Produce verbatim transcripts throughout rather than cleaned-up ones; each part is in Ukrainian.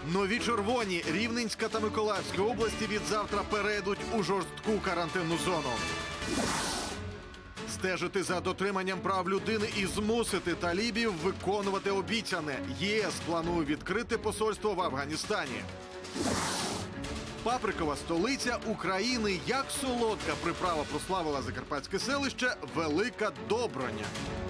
Нові червоні, Рівненська та Миколаївська області від завтра перейдуть у жорстку карантинну зону. Стежити за дотриманням прав людини і змусити талібів виконувати обіцяне. ЄС планує відкрити посольство в Афганістані. Паприкова столиця України. Як солодка приправа прославила закарпатське селище Велика Доброня.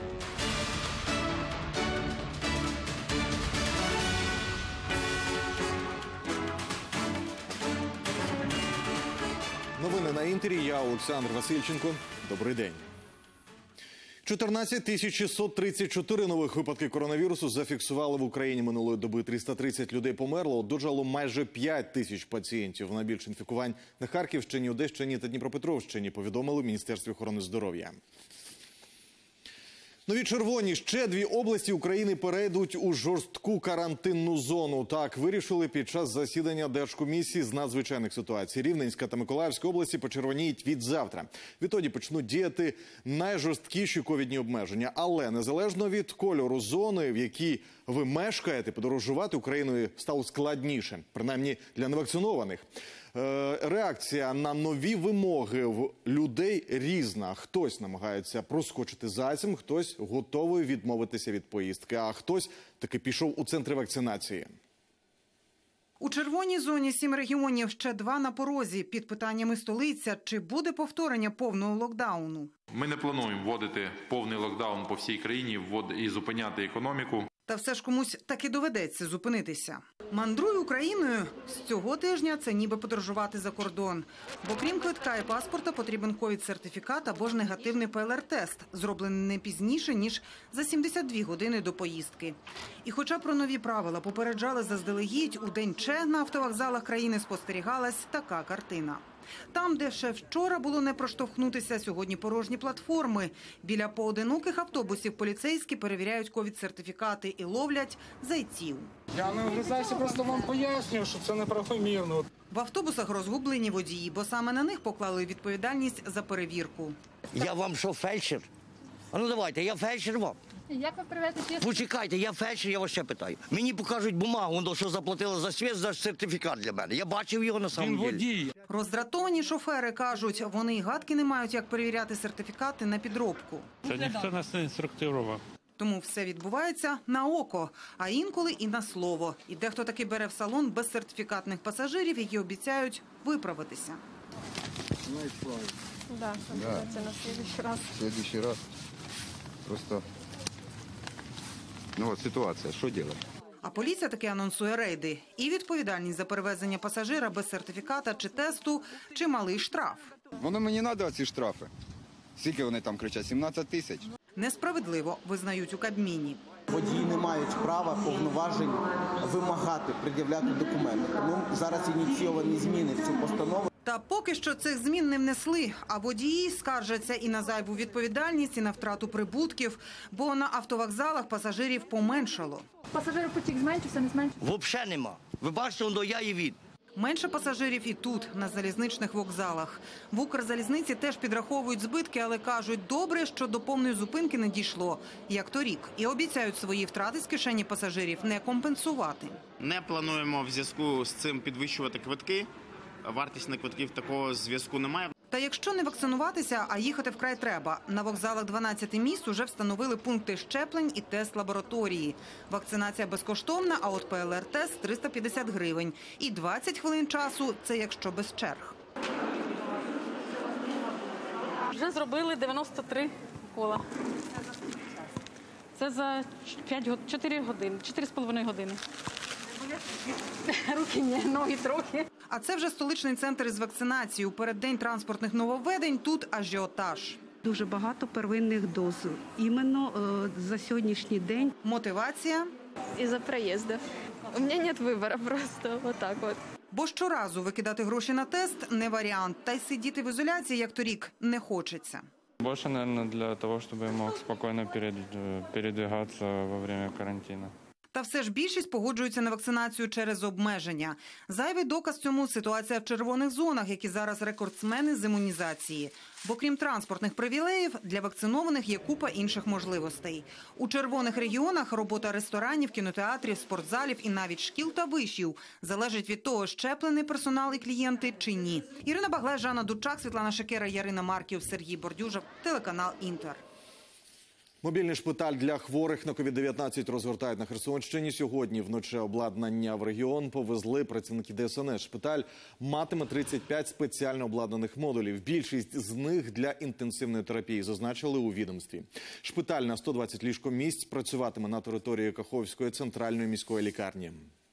Новини на Інтері. Я Олександр Васильченко. Добрий день. чотирнадцять тисяч шістсот тридцять чотири нових випадки коронавірусу зафіксували в Україні минулої доби. триста тридцять людей померло, одужало майже п'ять тисяч пацієнтів. Найбільше інфікувань на Харківщині, Одещині та Дніпропетровщині, повідомили в Міністерстві охорони здоров'я. Нові червоні. Ще дві області України перейдуть у жорстку карантинну зону. Так вирішили під час засідання Держкомісії з надзвичайних ситуацій. Рівненська та Миколаївська області почервоніють від завтра. Відтоді почнуть діяти найжорсткіші ковідні обмеження. Але незалежно від кольору зони, в якій ви мешкаєте, подорожувати Україною стало складніше. Принаймні для невакцинованих. Реакція на нові вимоги в людей різна. Хтось намагається проскочити зайцем, хтось готовий відмовитися від поїздки, а хтось таки пішов у центри вакцинації. У червоній зоні сім регіонів, ще два на порозі. Під питаннями столиця, чи буде повторення повного локдауну. Ми не плануємо вводити повний локдаун по всій країні і зупиняти економіку. Та все ж комусь таки доведеться зупинитися. Мандруй Україною. З цього тижня це ніби подорожувати за кордон. Бо крім квитка і паспорта потрібен ковід-сертифікат або ж негативний пе ел ер тест, зроблений не пізніше, ніж за сімдесят дві години до поїздки. І хоча про нові правила попереджали заздалегідь, у день Че на автовокзалах країни спостерігалась така картина. Там, де ще вчора було не проштовхнутися, сьогодні порожні платформи. Біля поодиноких автобусів поліцейські перевіряють ковід-сертифікати і ловлять зайців. Я не вгризаюся, просто вам пояснюю, що це неправомірно. В автобусах розгублені водії, бо саме на них поклали відповідальність за перевірку. Я вам що, фельдшер? А ну давайте, я фельдшер вам. Як ви привезете? Почекайте, я фельдшер, я вас ще питаю. Мені покажуть бумагу, що заплатили за світ, за сертифікат для мене. Я бачив його на самому ділі. Роздратовані шофери кажуть, вони й гадки не мають, як перевіряти сертифікати на підробку. Та ніхто нас не інструктував. Тому все відбувається на око, а інколи і на слово. І дехто таки бере в салон без сертифікатних пасажирів, які обіцяють виправитися. Да, да. Це на следующий раз. В следующий раз. Просто, ну от ситуація, що робити? А поліція таки анонсує рейди. І відповідальність за перевезення пасажира без сертифіката чи тесту, чи малий штраф. Воно мені треба ці штрафи. Скільки вони там кричать? сімнадцять тисяч? Несправедливо, визнають у Кабміні. Водії не мають права, повноважень вимагати, пред'являти документи. Тому зараз ініційовані зміни в цю постанову. Та поки що цих змін не внесли, а водії скаржаться і на зайву відповідальність, і на втрату прибутків, бо на автовокзалах пасажирів поменшало. Пасажиропотік зменшився, не зменшився? Взагалі нема. Ви бачите, воно я і він. Менше пасажирів і тут, на залізничних вокзалах. В Укрзалізниці теж підраховують збитки, але кажуть, добре, що до повної зупинки не дійшло, як торік. І обіцяють свої втрати з кишені пасажирів не компенсувати. Не плануємо в зв'язку з цим підвищувати квитки. Вартість на квитків такого зв'язку немає. Та якщо не вакцинуватися, а їхати вкрай треба. На вокзалах дванадцяти міст уже встановили пункти щеплень і тест-лабораторії. Вакцинація безкоштовна, а от пе ел ер тест – триста п'ятдесят гривень. І двадцять хвилин часу – це якщо без черг. Вже зробили дев'яносто три кола. Це за чотири години, чотири з половиною години. Руки ні, ноги трохи. А це вже столичний центр із вакцинації. У переддень транспортних нововведень тут ажіотаж. Дуже багато первинних доз. Іменно е, за сьогоднішній день. Мотивація? Із-за проїзду. У мене немає вибору, просто отак от. Бо щоразу викидати гроші на тест – не варіант. Та й сидіти в ізоляції, як торік, не хочеться. Більше, мабуть, для того, щоб я мог спокійно передвигатися во время карантину. Та все ж більшість погоджуються на вакцинацію через обмеження. Зайвий доказ цьому – ситуація в червоних зонах, які зараз рекордсмени з імунізації. Бо крім транспортних привілеїв, для вакцинованих є купа інших можливостей. У червоних регіонах робота ресторанів, кінотеатрів, спортзалів і навіть шкіл та вишів залежить від того, щеплений персонал і клієнти чи ні. Ірина Баглай, Жанна Дудчак, Світлана Шекера, Ярина Марків, Сергій Бордюжев, телеканал «Інтер». Мобільний шпиталь для хворих на ковід дев'ятнадцять розгортають на Херсонщині. Сьогодні вночі обладнання в регіон повезли працівники Де Ес Ен Ес. Шпиталь матиме тридцять п'ять спеціально обладнаних модулів. Більшість з них для інтенсивної терапії, зазначили у відомстві. Шпиталь на сто двадцять ліжкомісць працюватиме на території Каховської центральної міської лікарні.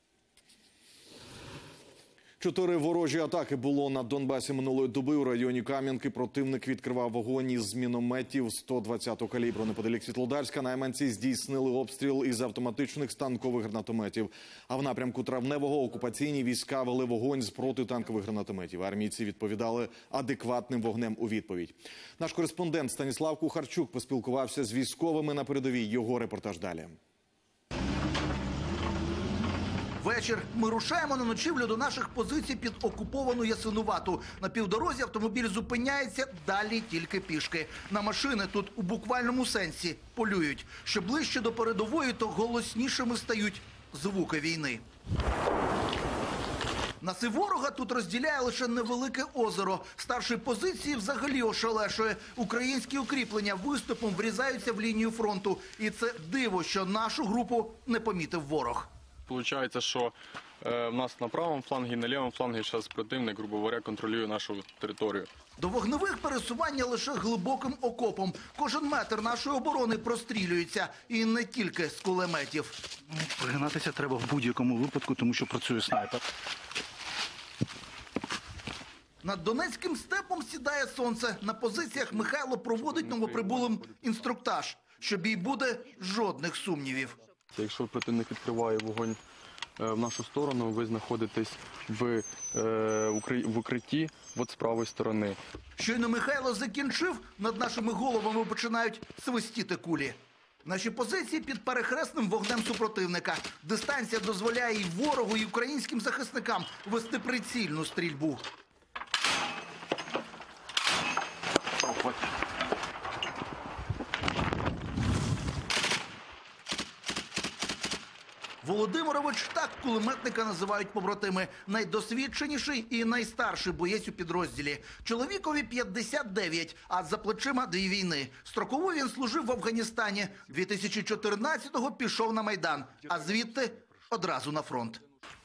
Чотири ворожі атаки було на Донбасі минулої доби. У районі Кам'янки противник відкривав вогонь із мінометів сто двадцятого калібру. Неподалік Світлодарська найманці здійснили обстріл із автоматичних станкових гранатометів. А в напрямку Травневого окупаційні війська вели вогонь з протитанкових гранатометів. Армійці відповідали адекватним вогнем у відповідь. Наш кореспондент Станіслав Кухарчук поспілкувався з військовими на передовій. Його репортаж далі. Вечір. Ми рушаємо на ночівлю до наших позицій під окуповану Ясинувату. На півдорозі автомобіль зупиняється, далі тільки пішки. На машини тут у буквальному сенсі полюють. Що ближче до передової, то голоснішими стають звуки війни. Нас і ворога тут розділяє лише невелике озеро. Старший позиції взагалі ошелешує. Українські укріплення виступом врізаються в лінію фронту. І це диво, що нашу групу не помітив ворог. Получається, що е, в нас на правому флангі, на лівому флангі зараз противник, грубо говоря, контролює нашу територію. До вогневих пересування лише глибоким окопом. Кожен метр нашої оборони прострілюється. І не тільки з кулеметів. Пригинатися треба в будь-якому випадку, тому що працює снайпер. Над Донецьким степом сідає сонце. На позиціях Михайло проводить новоприбулим інструктаж. Що бій буде, жодних сумнівів. Якщо противник відкриває вогонь в нашу сторону, ви знаходитесь в, е, в укритті от з правої сторони. Щойно Михайло закінчив, над нашими головами починають свистіти кулі. Наші позиції під перехресним вогнем супротивника. Дистанція дозволяє і ворогу, і українським захисникам вести прицільну стрільбу. Володимирович, так кулеметника називають побратими. Найдосвідченіший і найстарший боєць у підрозділі. Чоловікові п'ятдесят дев'ять, а за плечима дві війни. Строково він служив в Афганістані. дві тисячі чотирнадцятого пішов на Майдан, а звідти одразу на фронт.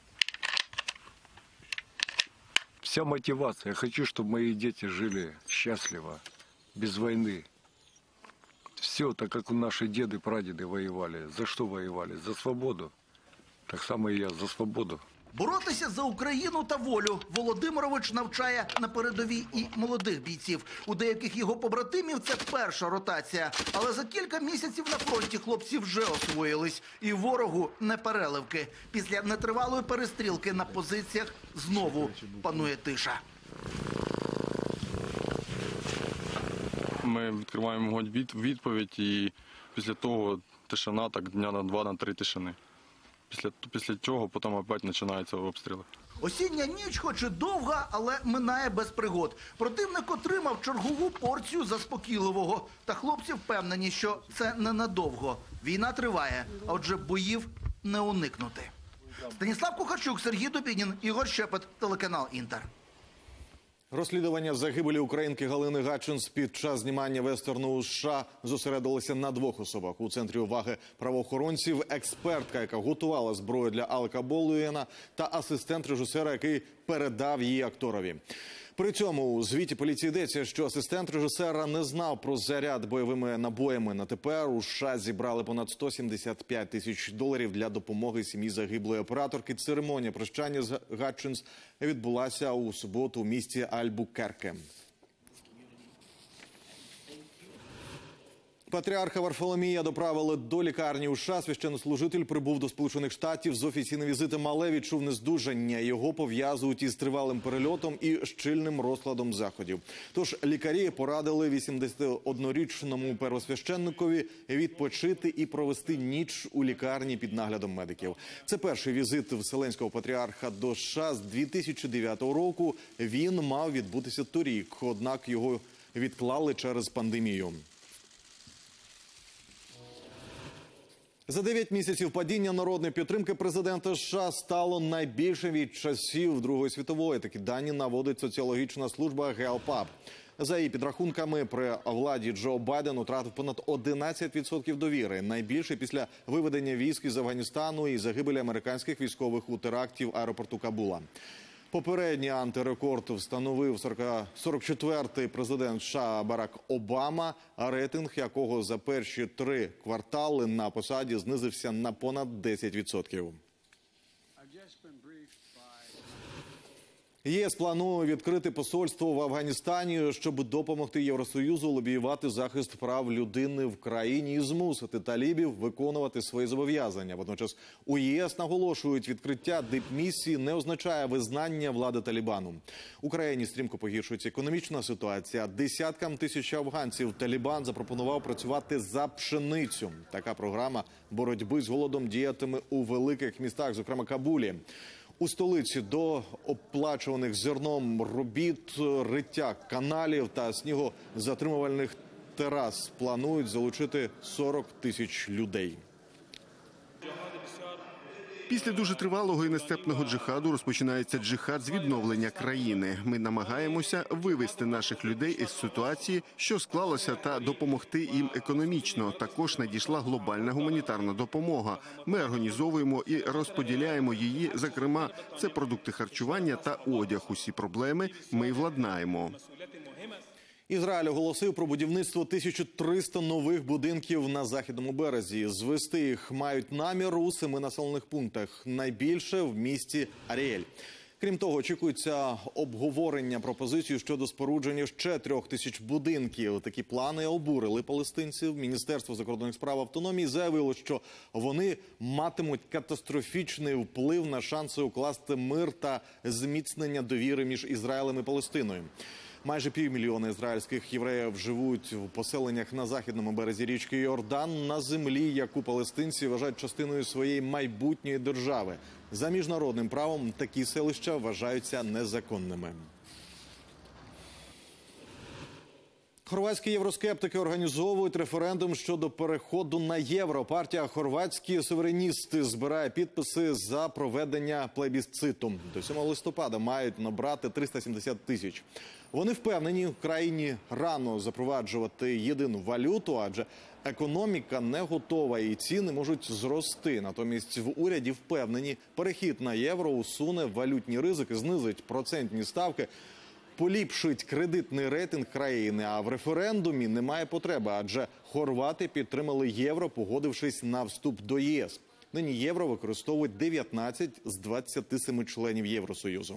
Вся мотивация. Я хочу, чтобы мои дети жили счастливо, без войны. Все так, как наши деды, прадеды воевали. За что воевали? За свободу. Так само і я за свободу. Боротися за Україну та волю Володимирович навчає на передовій і молодих бійців. У деяких його побратимів це перша ротація. Але за кілька місяців на фронті хлопці вже освоїлись. І ворогу не переливки. Після нетривалої перестрілки на позиціях знову панує тиша. Ми відкриваємо вогонь від, відповідь і після того тишина, так дня на два, на три тишини. Після, після цього потім опять починаються обстріли. Осіння ніч хоч і довга, але минає без пригод. Противник отримав чергову порцію заспокійливого. Та хлопці впевнені, що це ненадовго. Війна триває, а отже боїв не уникнути. Станіслав Кухарчук, Сергій Дубінін, Ігор Щепет, телеканал «Інтер». Розслідування загибелі українки Галини Гатчинс під час знімання вестерну у США зосередилося на двох особах. У центрі уваги правоохоронців експертка, яка готувала зброю для Алека Болдуїна, та асистент режисера, який передав її акторові. При цьому у звіті поліції йдеться, що асистент режисера не знав про заряд бойовими набоями. На тепер у США зібрали понад сто сімдесят п'ять тисяч доларів для допомоги сім'ї загиблої операторки. Церемонія прощання з Гатчинс відбулася у суботу у місті Альбукерке. Патріарха Варфоломія доправили до лікарні у США. Священнослужитель прибув до Сполучених Штатів з офіційним візитом, але відчув нездужання. Його пов'язують із тривалим перельотом і щільним розкладом заходів. Тож лікарі порадили вісімдесятиоднорічному первосвященникові відпочити і провести ніч у лікарні під наглядом медиків. Це перший візит Вселенського патріарха до США з дві тисячі дев'ятого року. Він мав відбутися торік, однак його відклали через пандемію. За дев'ять місяців падіння народної підтримки президента США стало найбільшим від часів Другої світової. Такі дані наводить соціологічна служба Gallup. За її підрахунками, при владі Джо Байден втратив понад одинадцять відсотків довіри. Найбільше після виведення військ із Афганістану і загибелі американських військових у теракті в аеропорту Кабула. Попередній антирекорд встановив сорок четвертий президент США Барак Обама, рейтинг якого за перші три квартали на посаді знизився на понад десять відсотків. ЄС планує відкрити посольство в Афганістані, щоб допомогти Євросоюзу лобіювати захист прав людини в країні і змусити талібів виконувати свої зобов'язання. Водночас у ЄС наголошують, відкриття дипмісії не означає визнання влади Талібану. У країні стрімко погіршується економічна ситуація. Десяткам тисяч афганців Талібан запропонував працювати за пшеницю. Така програма боротьби з голодом діятиме у великих містах, зокрема Кабулі. У столиці до оплачуваних зерном робіт, риття каналів та снігозатримувальних терас планують залучити сорок тисяч людей. Після дуже тривалого і нестерпного джихаду розпочинається джихад з відновлення країни. Ми намагаємося вивести наших людей із ситуації, що склалося, та допомогти їм економічно. Також надійшла глобальна гуманітарна допомога. Ми організовуємо і розподіляємо її, зокрема, це продукти харчування та одяг. Усі проблеми ми владнаємо. Ізраїль оголосив про будівництво тисячі триста нових будинків на Західному березі. Звести їх мають намір у семи населених пунктах, найбільше в місті Аріель. Крім того, очікується обговорення пропозицій щодо спорудження ще трьох тисяч будинків. Такі плани обурили палестинців. Міністерство закордонних справ автономії заявило, що вони матимуть катастрофічний вплив на шанси укласти мир та зміцнення довіри між Ізраїлем і Палестиною. Майже півмільйона ізраїльських євреїв живуть в поселеннях на західному березі річки Йордан, на землі, яку палестинці вважають частиною своєї майбутньої держави. За міжнародним правом такі селища вважаються незаконними. Хорватські євроскептики організовують референдум щодо переходу на євро. Партія «Хорватські сувереністи» збирає підписи за проведення плебісциту. До сьомого листопада мають набрати триста сімдесят тисяч. Вони впевнені, в країні рано запроваджувати єдину валюту, адже економіка не готова і ціни можуть зрости. Натомість в уряді впевнені, перехід на євро усуне валютні ризики, знизить процентні ставки, поліпшить кредитний рейтинг країни, а в референдумі немає потреби, адже хорвати підтримали євро, погодившись на вступ до ЄС. Нині євро використовують дев'ятнадцять з двадцяти семи членів Євросоюзу.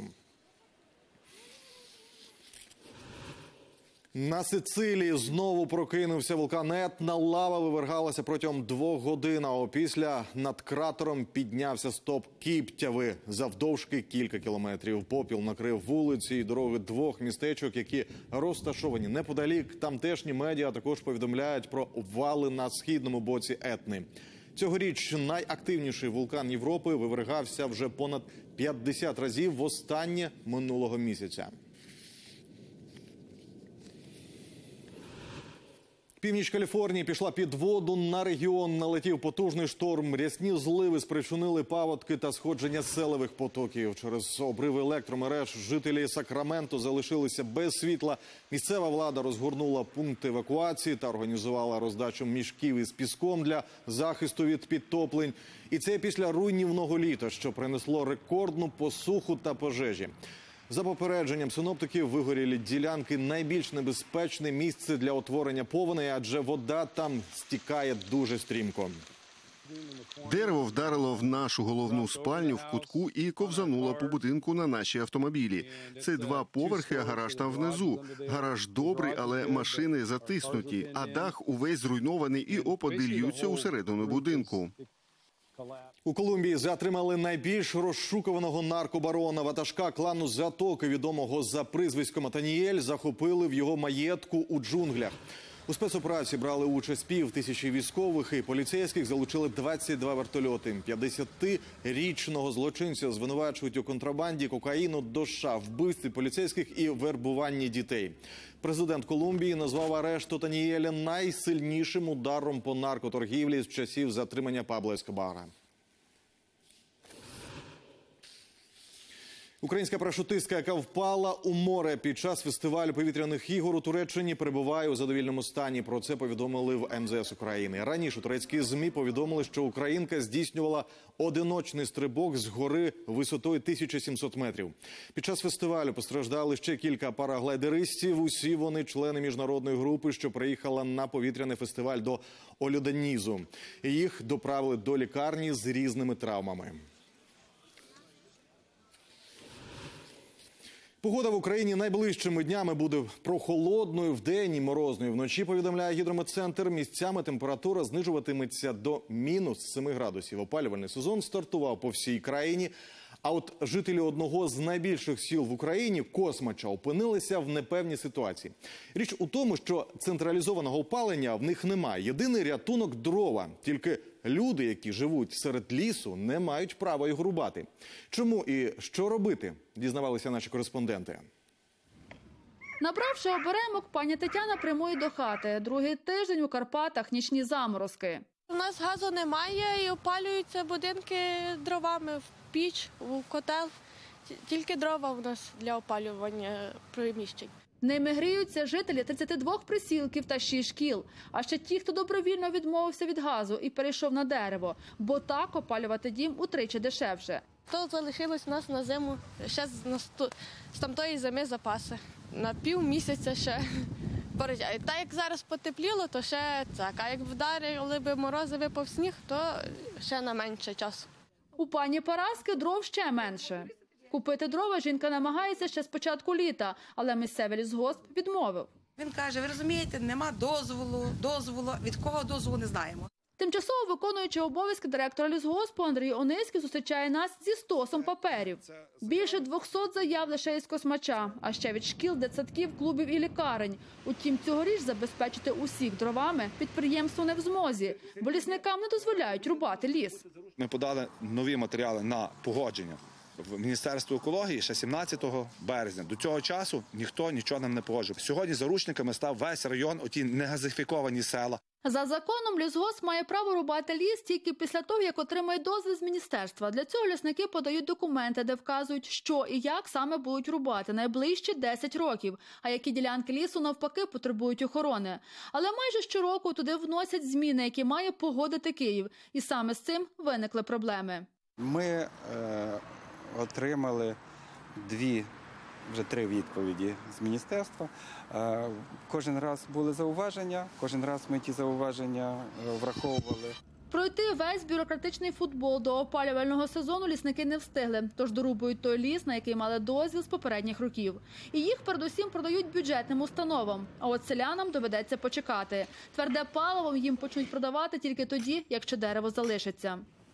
На Сицилії знову прокинувся вулкан Етна. Лава вивергалася протягом двох годин, а опісля над кратером піднявся стовп кіптяви завдовжки кілька кілометрів. Попіл накрив вулиці і дороги двох містечок, які розташовані неподалік. Тамтешні медіа також повідомляють про обвали на східному боці Етни. Цьогоріч найактивніший вулкан Європи вивергався вже понад п'ятдесят разів востаннє минулого місяця. Північ Каліфорнії пішла під воду, на регіон налетів потужний шторм. Рясні зливи спричинили паводки та сходження селевих потоків. Через обриви електромереж жителі Сакраменто залишилися без світла. Місцева влада розгорнула пункти евакуації та організувала роздачу мішків із піском для захисту від підтоплень. І це після руйнівного літа, що принесло рекордну посуху та пожежі. За попередженням синоптиків, вигорілі ділянки – найбільш небезпечне місце для утворення повеней, адже вода там стікає дуже стрімко. Дерево вдарило в нашу головну спальню в кутку і ковзануло по будинку на наші автомобілі. Це два поверхи, а гараж там внизу. Гараж добрий, але машини затиснуті, а дах увесь зруйнований і опади льються усередину будинку. У Колумбії затримали найбільш розшукуваного наркобарона. Ватажка клану Затоки, відомого за прізвиськом Атаніель, захопили в його маєтку у джунглях. У спецоперації брали участь пів тисячі військових і поліцейських, залучили двадцять два вертольоти. п'ятдесятирічного злочинця звинувачують у контрабанді кокаїну до США, вбивстві поліцейських і вербуванні дітей. Президент Колумбії назвав арешт Атаніеля найсильнішим ударом по наркоторгівлі з часів затримання Пабло Ескобара. Українська парашутистка, яка впала у море під час фестивалю повітряних ігор у Туреччині, перебуває у задовільному стані. Про це повідомили в ем зе ес України. Раніше турецькі ЗМІ повідомили, що українка здійснювала одиночний стрибок з гори висотою тисяча сімсот метрів. Під час фестивалю постраждали ще кілька параглайдеристів. Усі вони члени міжнародної групи, що приїхала на повітряний фестиваль до Ольоданізу. Їх доправили до лікарні з різними травмами. Погода в Україні найближчими днями буде прохолодною вдень і морозною вночі, повідомляє гідрометцентр. Місцями температура знижуватиметься до мінус семи градусів. Опалювальний сезон стартував по всій країні. А от жителі одного з найбільших сіл в Україні, Космача, опинилися в непевній ситуації. Річ у тому, що централізованого опалення в них немає. Єдиний рятунок – дрова. Тільки люди, які живуть серед лісу, не мають права їх рубати. Чому і що робити, дізнавалися наші кореспонденти. Набравши оберемок, пані Тетяна прямує до хати. Другий тиждень у Карпатах нічні заморозки. У нас газу немає і опалюються будинки дровами в піч, в котел. Тільки дрова у нас для опалювання приміщень. Ними гріються жителі тридцяти двох присілків та шість шкіл. А ще ті, хто добровільно відмовився від газу і перейшов на дерево. Бо так опалювати дім утричі дешевше. То залишилось у нас на зиму ще з тамтої зими запаси. На пів місяця ще. Так як зараз потепліло, то ще так. А як вдарили би морози, випав сніг, то ще на менше часу. У пані Параски дров ще менше. Купити дрова жінка намагається ще з початку літа, але місцевий лісгосп відмовив. Він каже, ви розумієте, нема дозволу, дозволу, від кого дозволу не знаємо. Тимчасово виконуючи обов'язки директора лісгоспу Андрій Ониський зустрічає нас зі стосом паперів. Більше двохсот заяв лише із Космача, а ще від шкіл, дитсадків, клубів і лікарень. Утім, цьогоріч забезпечити усіх дровами підприємство не в змозі, бо лісникам не дозволяють рубати ліс. Ми подали нові матеріали на погодження в Міністерство екології ще сімнадцятого березня. До цього часу ніхто нічого нам не погоджував. Сьогодні заручниками став весь район, оті негазифіковані села. За законом лісгосп має право рубати ліс тільки після того, як отримає дозвіл з міністерства. Для цього лісники подають документи, де вказують, що і як саме будуть рубати найближчі десять років, а які ділянки лісу навпаки потребують охорони. Але майже щороку туди вносять зміни, які має погодити Київ. І саме з цим виникли проблеми. Ми е, отримали дві вже три відповіді з міністерства. Кожен раз були зауваження, кожен раз ми ті зауваження враховували. Пройти весь бюрократичний футбол до опалювального сезону лісники не встигли, тож дорубують той ліс, на який мали дозвіл з попередніх років. І їх передусім продають бюджетним установам, а от селянам доведеться почекати. Тверде паливо їм почнуть продавати тільки тоді, якщо дерево залишиться.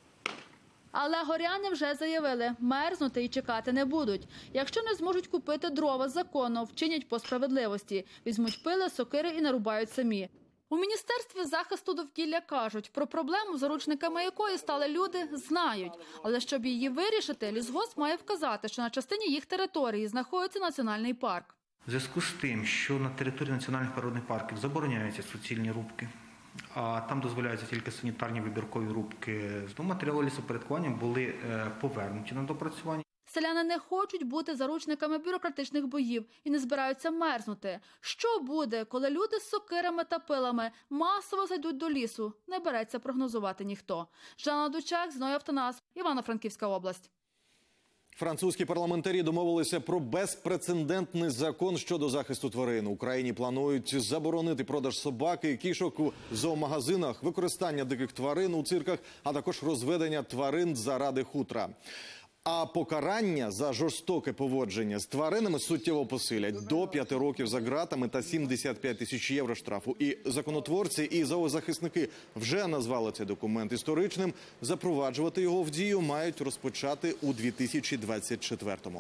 Але горяни вже заявили, мерзнути і чекати не будуть. Якщо не зможуть купити дрова законно, вчинять по справедливості. Візьмуть пили, сокири і нарубають самі. У Міністерстві захисту довкілля кажуть, про проблему, заручниками якої стали люди, знають. Але щоб її вирішити, лісгосп має вказати, що на частині їх території знаходиться національний парк. У зв'язку з тим, що на території національних природних парків забороняються суцільні рубки, а там дозволяються тільки санітарні вибіркові рубки, з матеріалу лісопорядкування були повернуті на допрацювання. Селяни не хочуть бути заручниками бюрократичних боїв і не збираються мерзнути. Що буде, коли люди з сокирами та пилами масово зайдуть до лісу, не береться прогнозувати ніхто. Жанна Дучак, Зной Автонас, Івано-Франківська область. Французькі парламентарі домовилися про безпрецедентний закон щодо захисту тварин. В Україні планують заборонити продаж собак і кішок у зоомагазинах, використання диких тварин у цирках, а також розведення тварин заради хутра. А покарання за жорстоке поводження з тваринами суттєво посилять – до п'яти років за ґратами та сімдесят п'ять тисяч євро штрафу. І законотворці, і зоозахисники вже назвали цей документ історичним. Запроваджувати його в дію мають розпочати у дві тисячі двадцять четвертому.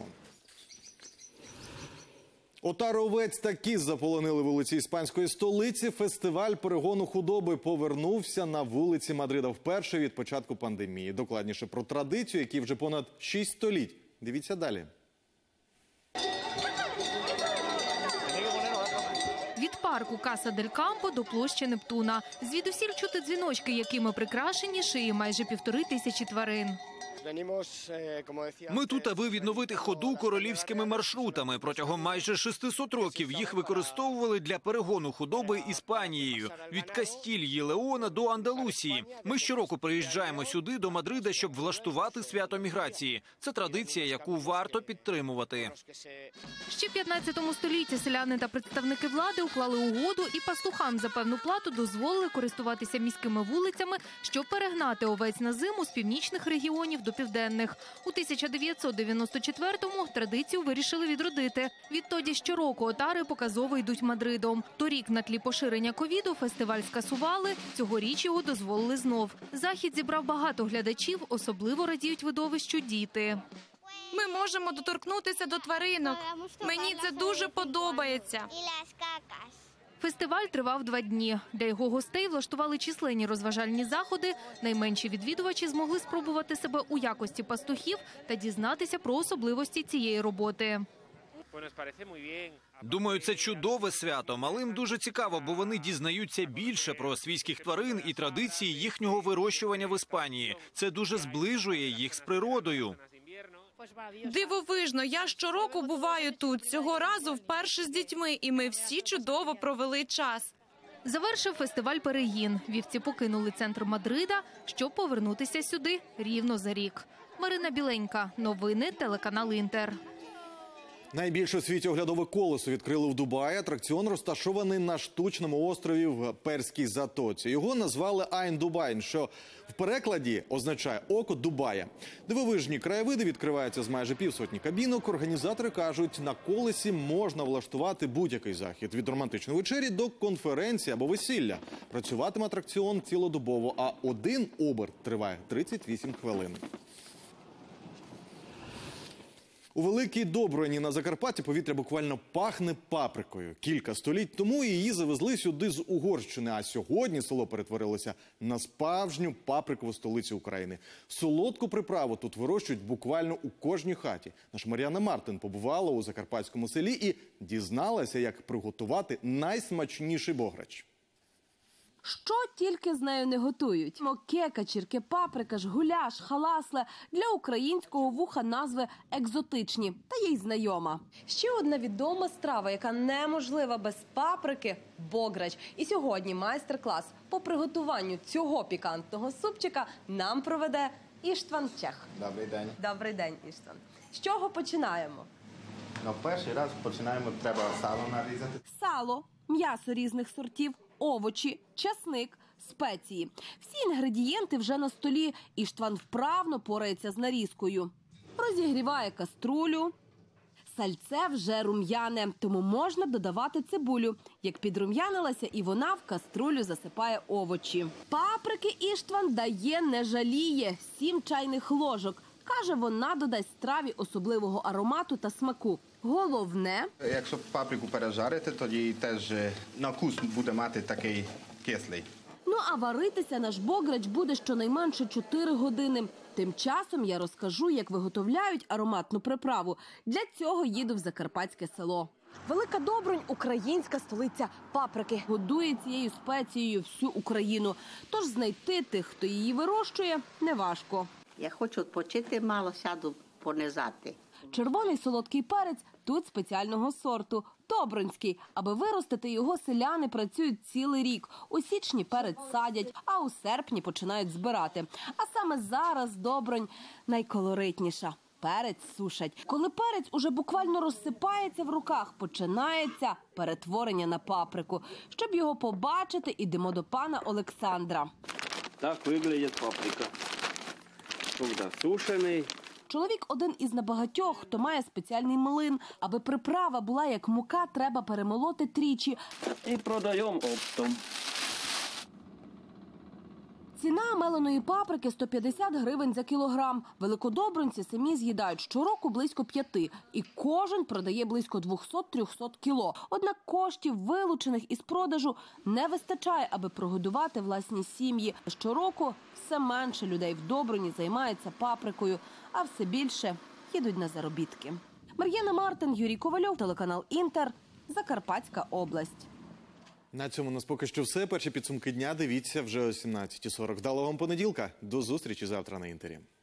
Отари овець та кіз заполонили вулиці іспанської столиці. Фестиваль перегону худоби повернувся на вулиці Мадрида вперше від початку пандемії. Докладніше про традицію, якій вже понад шість століть. Дивіться далі. Від парку Каса дель Кампо до площі Нептуна. Звідусіль чути дзвіночки, якими прикрашені шиї майже півтори тисячі тварин. Ми тут, аби відновити ходу королівськими маршрутами. Протягом майже шестисот років їх використовували для перегону худоби Іспанією. Від Кастільї, Леона до Андалусії. Ми щороку приїжджаємо сюди, до Мадрида, щоб влаштувати свято міграції. Це традиція, яку варто підтримувати. Ще в п'ятнадцятому столітті селяни та представники влади уклали угоду і пастухам за певну плату дозволили користуватися міськими вулицями, щоб перегнати овець на зиму з північних регіонів до південних. У тисяча дев'ятсот дев'яносто четвертому традицію вирішили відродити. Відтоді щороку отари показово йдуть Мадридом. Торік на тлі поширення ковіду фестиваль скасували, цьогоріч його дозволили знов. Захід зібрав багато глядачів, особливо радіють видовищу діти. Ми можемо доторкнутися до тваринок. Мені це дуже подобається. Фестиваль тривав два дні. Для його гостей влаштували численні розважальні заходи. Найменші відвідувачі змогли спробувати себе у якості пастухів та дізнатися про особливості цієї роботи. Думаю, це чудове свято. Малим дуже цікаво, бо вони дізнаються більше про свійських тварин і традиції їхнього вирощування в Іспанії. Це дуже зближує їх з природою. Дивовижно, я щороку буваю тут. Цього разу вперше з дітьми, і ми всі чудово провели час. Завершив фестиваль перегін. Вівці покинули центр Мадрида, щоб повернутися сюди рівно за рік. Марина Біленька. Новини, телеканал «Інтер». Найбільше у світі оглядове колесо відкрили в Дубаї. Атракціон розташований на штучному острові в Перській затоці. Його назвали Айн Дубайн, що в перекладі означає «око Дубая». Дивовижні краєвиди відкриваються з майже півсотні кабінок. Організатори кажуть, на колесі можна влаштувати будь-який захід. Від романтичної вечері до конференції або весілля. Працюватиме атракціон цілодобово, а один оберт триває тридцять вісім хвилин. У Великій Доброні на Закарпатті повітря буквально пахне паприкою. Кілька століть тому її завезли сюди з Угорщини, а сьогодні село перетворилося на справжню паприкову столицю України. Солодку приправу тут вирощують буквально у кожній хаті. Наша Мар'яна Мартин побувала у закарпатському селі і дізналася, як приготувати найсмачніший бограч. Що тільки з нею не готують. Мокека, чірки, паприка, гуляш, халасле. Для українського вуха назви екзотичні, та їй знайома. Ще одна відома страва, яка неможлива без паприки – бограч. І сьогодні майстер-клас по приготуванню цього пікантного супчика нам проведе Іштван Чех. Добрий день. Добрий день, Іштван. З чого починаємо? Ну, перший раз починаємо, треба сало нарізати. Сало, м'ясо різних сортів, овочі, часник, спеції. Всі інгредієнти вже на столі. Іштван вправно порається з нарізкою. Розігріває каструлю. Сальце вже рум'яне, тому можна додавати цибулю. Як підрум'янилася і вона, в каструлю засипає овочі. Паприки Іштван дає не жаліє – сім чайних ложок. Каже, вона додасть страві особливого аромату та смаку. Головне... Якщо паприку пережарити, тоді теж на вкус буде мати такий кислий. Ну а варитися наш бограч буде щонайменше чотири години. Тим часом я розкажу, як виготовляють ароматну приправу. Для цього їду в закарпатське село. Велика Добронь – українська столиця паприки. Годує цією спецією всю Україну. Тож знайти тих, хто її вирощує, неважко. Я хочу відпочити, мало сяду понизати. Червоний солодкий перець тут спеціального сорту – добронський. Аби виростити його, селяни працюють цілий рік. У січні перець садять, а у серпні починають збирати. А саме зараз Добронь найколоритніша. перець сушать. Коли перець уже буквально розсипається в руках, починається перетворення на паприку. Щоб його побачити, ідемо до пана Олександра. Так виглядить паприка. Когда сушений. Чоловік один із небагатьох, хто має спеціальний млин. Аби приправа була як мука, треба перемолоти тричі. І продаємо оптом. Ціна меленої паприки – сто п'ятдесят гривень за кілограм. Великодобринці самі з'їдають щороку близько п'яти. І кожен продає близько двісті-триста кіло. Однак коштів, вилучених із продажу, не вистачає, аби прогодувати власні сім'ї. Щороку все менше людей в Добрині займаються паприкою, а все більше їдуть на заробітки. Мар'яна Мартин, Юрій Ковальов, телеканал «Інтер», Закарпатська область. На цьому у нас поки що все. Перші підсумки дня дивіться вже о сімнадцятій сорок. Вдалого вам понеділка. До зустрічі завтра на «Інтері».